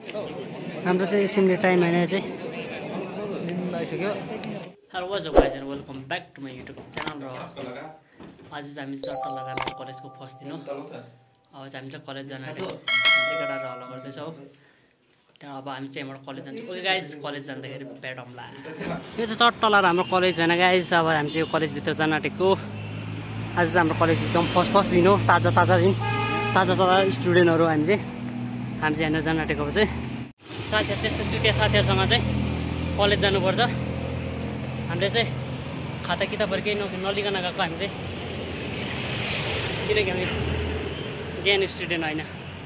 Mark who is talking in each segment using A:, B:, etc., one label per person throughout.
A: हाम्रो चाहिँ assembly time होइन चाहिँ आइसक्यो। Hello what's up guys and welcome back to my YouTube channel. र आज चाहिँ हामी चट्टा लगाएर कलेजको फर्स्ट दिन हो। अब चाहिँ हामी चाहिँ कलेज जान आँटेको केटाहरू हल्ला गर्दैछौँ। त्यहाँ अब हामी चाहिँ यहाँबाट कलेज जान्छौँ। ओके गाइज, कलेज जाँदाखेरि ब्याड हमला। यो चाहिँ चट्टा लगाएर हाम्रो कलेज होइन गाइज। अब हामी चाहिँ यो कलेजभित्र जान आँटेको। आज चाहिँ हाम्रो कलेज एकदम फर्स्ट दिन हो। ताजा दिन, ताजा स्टुडेन्टहरू हामी चाहिँ यहाँनिर जान आँटेको चाहिँ साथीहरू त्यस्तो चुतिया साथीहरूसँग चाहिँ कलेज जानुपर्छ। हामीले चाहिँ खाता किताबहरू केही नलिकन गएको हामी चाहिँ, किनकि हामी ज्ञान स्टुडेन्ट होइन।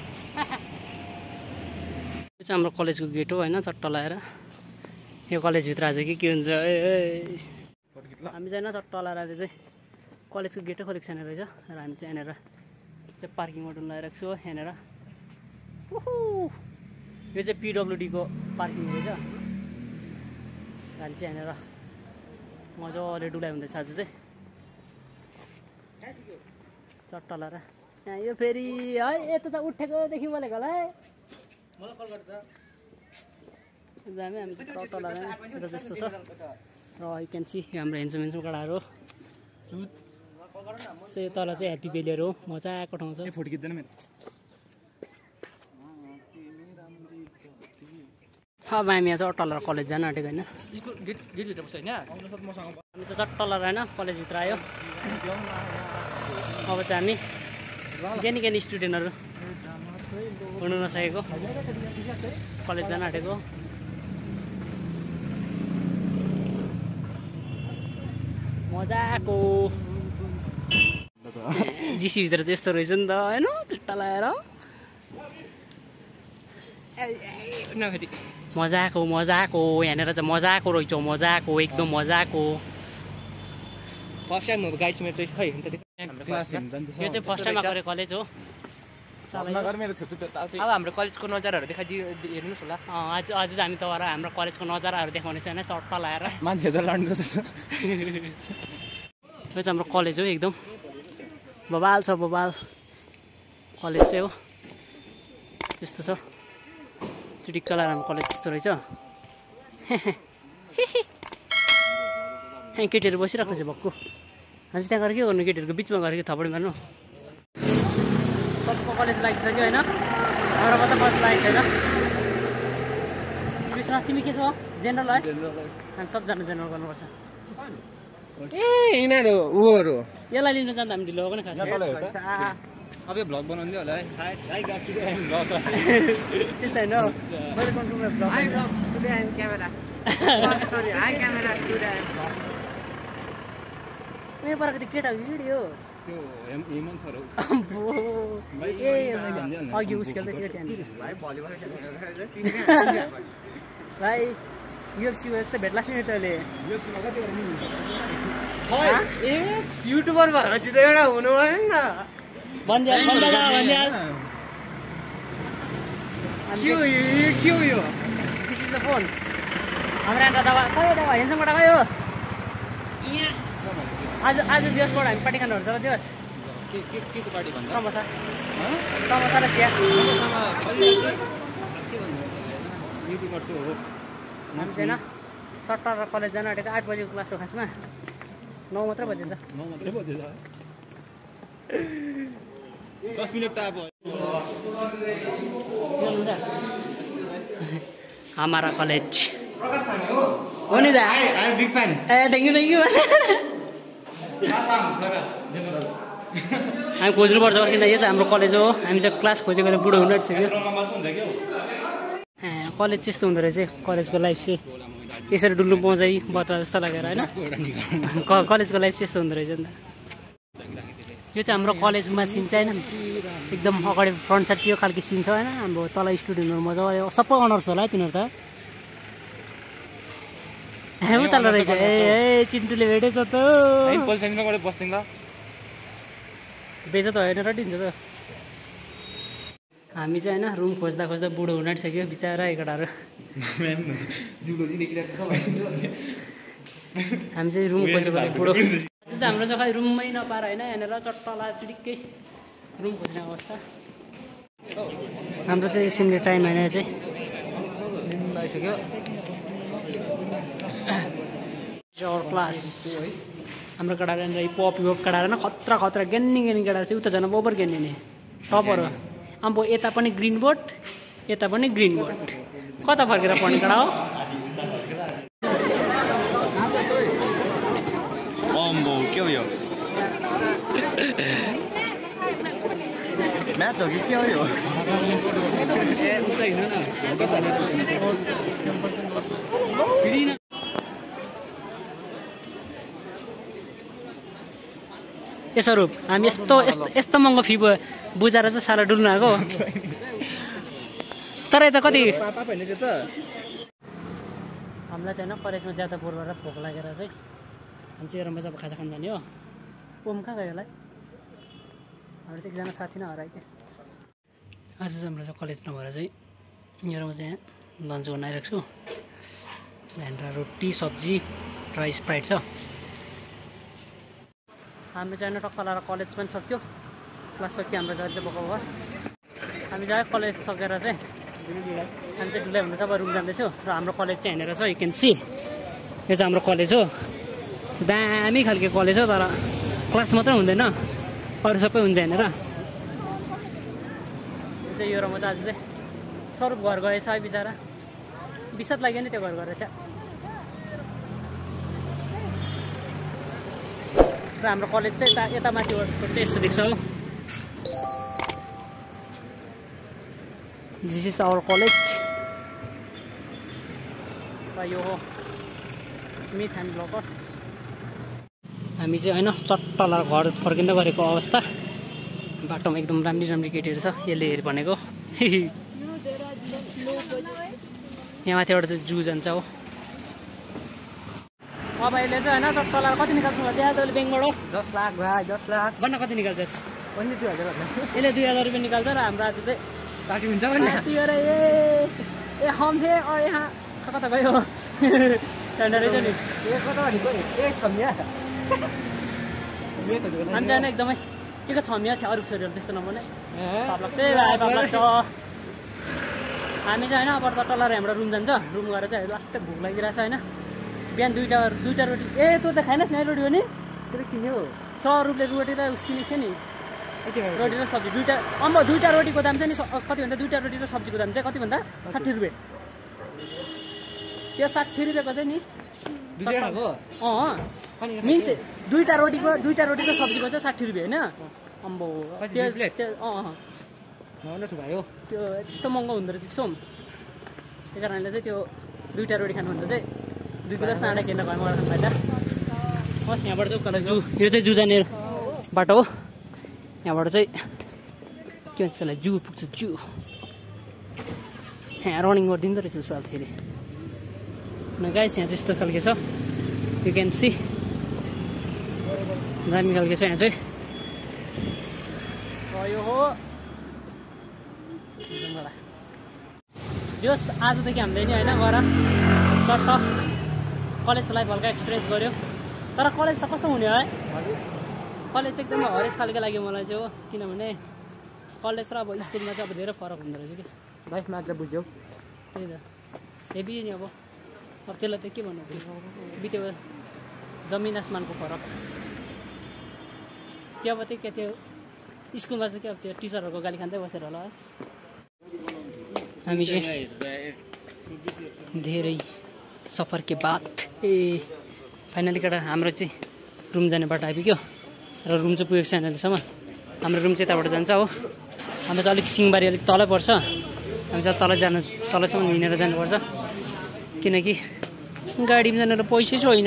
A: यो चाहिँ हाम्रो कलेजको गेट हो होइन, चट्टा लगाएर। यो कलेजभित्र आज के हुन्छ हामी चाहिँ होइन चट्टा लगाएर चाहिँ कलेजको गेटै खोलेको छैन रहेछ। र हामी चाहिँ यहाँनिर चाहिँ पार्किङ मोडल लगाइरहेको छु। यहाँनिर यो चाहिँ पिडब्लुडीको पार्किङ रहेछ। हामी चाहिँ यहाँनिर मजाले डुलाइ हुँदैछ आज चाहिँ चट्टा लगाएर। यहाँ यो फेरि है यता त उठेकोदेखि बोलेको होला है, मलाई कल गर्दा हामी चट्टा लगाएर जस्तो छ। र यु क्यान सी हाम्रो हेन्सम केटाहरू चाहिँ तल चाहिँ ह्याप्पी भेलीहरू हो, मजाको ठाउँ छ। फोटो खिच्दैन मेरो। अब हामी यहाँ चाहिँ अट्टल कलेज जान आँटेको होइन। गेटभित्र बस्छ होइन, हामी चाहिँ चट्टल होइन कलेजभित्र आयो। अब चाहिँ हामी ज्ञानी स्टुडेन्टहरू हुनु नसकेको कलेज जान आँटेको। मजाको जिसीभित्र चाहिँ यस्तो रहेछ नि त होइन, चट्टा लगाएर मजाको यहाँनिर चाहिँ मजाको रहेछ, मजाको एकदम मजाको। फर्स्ट टाइम हो गाइस मेरो चाहिँ खै यो चाहिँ फर्स्ट टाइम आएको कलेज हो। अब हाम्रो कलेजको नजाराहरू देखाइदियो, हेर्नुहोस् होला। आज चाहिँ हामी तपाईँहरू हाम्रो कलेजको नजाराहरू देखाउनेछ होइन, चट्टा लगाएर मान्छेहरू लड्नु जस्तो। यो चाहिँ हाम्रो कलेज हो, एकदम बबाल छ, बबाल कलेज चाहिँ हो। त्यस्तो छ चुटिक्क लगाएर हाम्रो कलेज त्यस्तो रहेछ। केटीहरू बसिरहेको छ भक्कु। हामी चाहिँ त्यहाँ गएर के गर्नु, केटीहरूको बिचमा गएर के थपडी मार्नु। सबको कलेज लागिसक्यो होइन, हाम्रो मात्रै कलेज लागेको छैन। कृष्ण तिमी के छ जेनरल है? हामी सबजना जेनरल गर्नुपर्छ।
B: ए यिनीहरू उहरू
A: यसलाई लिनु जाँदा हामी ढिलो पनि खान्छ।
B: अब यो भ्लग बनाउँदै होला है।
A: त्यस्तो होइन उयो परेको त्यो केटा भिडियो अघि उस खेल्दै थियो त्यहाँनिर भाइ। युएफसी यस्तै भेट लाग्छ नि तैँले युट्युबर भएर चाहिँ एउटा हुनु भएन नि त। भनिदिहाल दिस इज द फोन। हाम्रो यहाँ दबा खै दबा हेन्समबाट गयो। आज दिवसबाट हामी पार्टी खानुहरू जब दिवस
B: के पार्टी भन्दा
A: समोसा र चिया। हामी चाहिँ होइन चट्टा र कलेज जान आँटेको 8 बजीको क्लास हो, खासमा 9 मात्रै बजेछ।
B: 10 मिनट त अब
A: हमारा कलेज हो नि दा।
B: Big fan.
A: ए थ्याङ्क यू। हामी खोज्नुपर्छ किन यो चाहिँ हाम्रो कलेज हो। हामी चाहिँ क्लास खोजेको बुढो हुनु आँटिसक्यो। कलेज त्यस्तो हुँदो रहेछ, कलेजको लाइफ चाहिँ यसरी डुल्नु पाउँछ बता जस्तो लागेर होइन। कलेजको लाइफ चाहिँ यस्तो हुँदो रहेछ नि त। यो चाहिँ हाम्रो कलेजमा सिन चाहिँ होइन, एकदम अगाडि फ्रन्ट साइड त्यो खालको सिन छ होइन। हाम्रो तल स्टुडेन्टहरू मजाले सबै अनर्स होला है तिनीहरू त। उताल रहेछ ए चिन्टुले भेटेछ त बेच त होइन र दिन्छ त। हामी चाहिँ होइन रुम खोज्दा बुढो हुन आँटिसक्यो बिचरा केटाहरू। हामी चाहिँ रुम खोजेको बुढो हाम्रो चाहिँ खै रुममै नपाएर होइन, यहाँनिर चट्टा चिडिक्कै रुम खोज्ने अवस्था। हाम्रो चाहिँ एसेम्ब्ली टाइम होइन चाहिँ आइसक्यो क्लास हाम्रो केटाहरू पप योप केटाहरू खतरा खतरा गेन्नी केटाहरू चाहिँ उता झन् ओभर गेन्ने नि टपर हो अब यता पनि ग्रिन बोर्ड यता पनि ग्रिन बोर्ड कता फर्केर पढ्ने केटा हो
B: के हो यो म्याथ हो कि के हो यो
A: यसो हामी यस्तो महँगो फी बुझाएर चाहिँ साला डुल्नु आएको तर यता कति हामीलाई चाहिँ होइन कलेजमा ज्यादा बोर गरेर भोक लागेर चाहिँ हामी चाहिँ एरोमा चाहिँ अब खाजा खान जाने हो ओम कहाँ गयो होला हाम्रो चाहिँ एकजना साथी नै हरायो क्या आज चाहिँ हाम्रो चाहिँ कलेज नभएर चाहिँ एरोमा चाहिँ यहाँ लन्च गर्न आइरहेको छु त्यहाँनिर रोटी सब्जी र स्प्राइट छ हामी चाहिँ टक्क लाएर कलेज पनि सक्यो क्लास सक्यो हाम्रो जहिले चाहिँ बोकाउ भयो हामी चाहिँ कलेज सकेर चाहिँ हामी चाहिँ ढुलाइ हुँदैछ अब रुम जाँदैछौँ र हाम्रो कलेज चाहिँ हेरेर छ यु क्यान सी यो चाहिँ हाम्रो कलेज हो दामी खालको कलेज हो तर क्लास मात्रै हुँदैन अरू सबै हुन्छ हेरेर चाहिँ यो र म चाहिँ आज चाहिँ स्वरूप घर गएछ है बिचरा बिसात लाग्यो नि त्यो घर गएर चाहिँ र हाम्रो कलेज चाहिँ यता माथिबाट चाहिँ यस्तो देख्छ हो दिस इज आवर कलेज र यो हो स्मिथ एन्ड ब्लकर हामी चाहिँ होइन चट्ट लाएर घर फर्किँदै गरेको अवस्था बाटोमा एकदम राम्री राम्री केटीहरू छ यसले हेरि भनेको यहाँ माथिबाट चाहिँ जू जान्छ हो अब अहिले चाहिँ होइन चट्ट लाएर कति निकाल्छु त्यहाँ तैँले ब्याङ्कबाट
B: 10 लाख भाइ 10 लाख
A: भन्न कति निकाल्छस्
B: पनि 2000
A: यसले 2000 रुपियाँ निकाल्छ र हाम्रो आज चाहिँ
B: पार्टी हुन्छ भने
A: ए हम हे और यहाँ कता गयो त्यहाँनिर रहेछ नि हामी चाहिँ एकदमै के को छमिया छ अरू छोरीहरू त्यस्तो नभने हामी चाहिँ होइन अब टल्लाएर हाम्रो रुम जान्छ रुम गएर चाहिँ लास्ट भोक लागिरहेछ होइन बिहान दुईवटा रोटी ए तँ त खाइनस् न रोटी हो नि
B: त्यो किन्यो
A: 100 रुपियाँ रोटी र उस किनेको थियो नि रोटी र सब्जी दुईवटा रोटीको दाम चाहिँ नि कति भन्दा दुईवटा रोटी र सब्जीको दाम चाहिँ कति भन्दा 60 रुपियाँ त्यो 60 रुपियाँको चाहिँ नि मिन्स दुईवटा रोटी र सब्जीको चाहिँ 60 रुपियाँ होइन अम्बो त्यो
B: भाइ हो
A: त्यो त्यस्तो महँगो हुँदो रहेछ सोम त्यही कारणले चाहिँ त्यो दुईवटा रोटी खानुभन्दा चाहिँ 2 गिलास आँटा किनेर घरमा गएर खानु फाइदा होस् यहाँबाट चाहिँ उकालो जू यो चाहिँ जू जाने बाटो हो यहाँबाट चाहिँ के भन्छ त्यसलाई जू पुग्छ जू यहाँ रनिङ गरिदिँदो रहेछ साल फेरि गाइस यहाँ चाहिँ यस्तो खालको छ यु क्यान सी दामी खालको छ यहाँ चाहिँ यो हो जोस् आजदेखि हामीले नि होइन गएर चट्ट कलेज लाइफ हल्का एक्सपिरियन्स गऱ्यो तर कलेज त कस्तो हुने है कलेज चाहिँ एकदमै हरेस खालको लाग्यो मलाई चाहिँ हो किनभने कलेज र अब स्कुलमा चाहिँ अब धेरै फरक हुँदो रहेछ कि
B: लाइफमा अझ बुझ्यौ
A: त्यही त हेभी नि अब त्यसलाई त के भन्नु बित्यो जमिन आसमानको फरक त्यो अब त्यो के त्यो स्कुलमा चाहिँ के अब त्यो टिचरहरूको गाली खाँदै बसेर होला है हामी चाहिँ धेरै सफर के बाद फाइनली केटा हाम्रो चाहिँ रुम जाने बाटो आइपुग्यो र रुम चाहिँ पुगेको छैन अहिलेसम्म हाम्रो रुम चाहिँ यताबाट जान्छ हो हाम्रो चाहिँ अलिक सिङबारी अलिक तलै पर्छ हामी चाहिँ तलसम्म हिँडेर जानुपर्छ किनकि गाडीमा जानेर पैसै छैन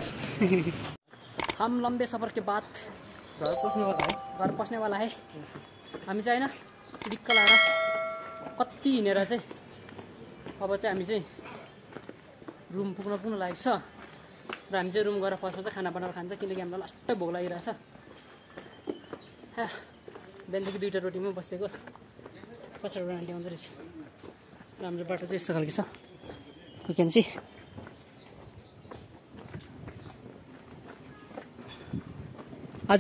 A: हम लम्बे सफर के बाद घर पस्नेवाला है हामी चाहिँ होइन दिक्क लाएर कति हिँडेर चाहिँ अब चाहिँ हामी चाहिँ रुम पुग्न लागेको छ र हामी चाहिँ रुम गएर फर्स्टमा चाहिँ खाना बनाएर खान्छ किनकि हामीलाई लास्टै भोक लागिरहेछ बिहानदेखि 2टा रोटीमा बसेको पछाडि आन्टी आउँदो रहेछ र हाम्रो बाटो चाहिँ यस्तो खालको छ यु क्यान सी आज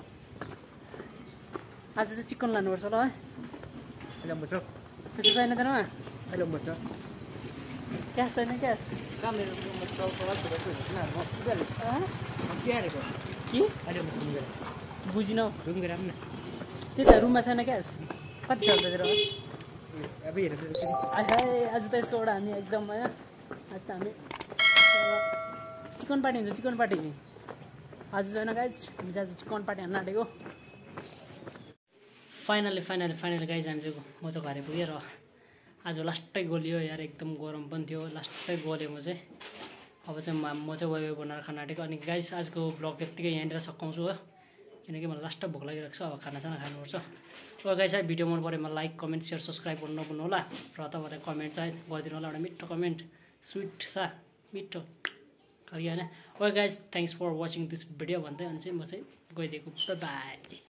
A: चाहिँ चिकन लानुपर्छ होला है
B: अहिले बुझ्छ
A: त्यसो छैन तेरोमा
B: अहिले बुझ्छ
A: क्यास छैन क्यास
B: कहाँ मेरो
A: के बुझिनौ
B: रुम गएर आउनु न
A: त्यही त रुममा छैन क्यास कति छ तेरो
B: अब हेर
A: आज त यसको एउटा हामी एकदम होइन आज त हामी चिकन पार्टी हुन्छ चिकन पार्टी आज छैन गाइज हामी चाहिँ आज चिकन पार्टी हान्न आँटेको फाइनली गाइज हामी चाहिँ म चाहिँ घरै पुगेँ र आज लास्टै गलियो यार एकदम गरम पनि थियो लास्टै गल्यो म चाहिँ अब चाहिँ म चाहिँ वाइ बनाएर खान आँटेको अनि गाइज आजको ब्लग त्यत्तिकै यहाँनिर सकाउँछु हो किनकि मलाई लास्ट भोक लागिरहेको छ अब खानासाना खानुपर्छ अब गाइज है भिडियो मन पऱ्यो मलाई लाइक कमेन्ट सेयर सब्सक्राइब गर्नु नभुल्नु होला र तपाईँलाई कमेन्ट चाहिँ गरिदिनु होला एउटा मिठो कमेन्ट स्विट सा मिठो खालि होइन okay guys thanks for watching this video भन्दै अनि चाहिँ म चाहिँ गइदिएको बाई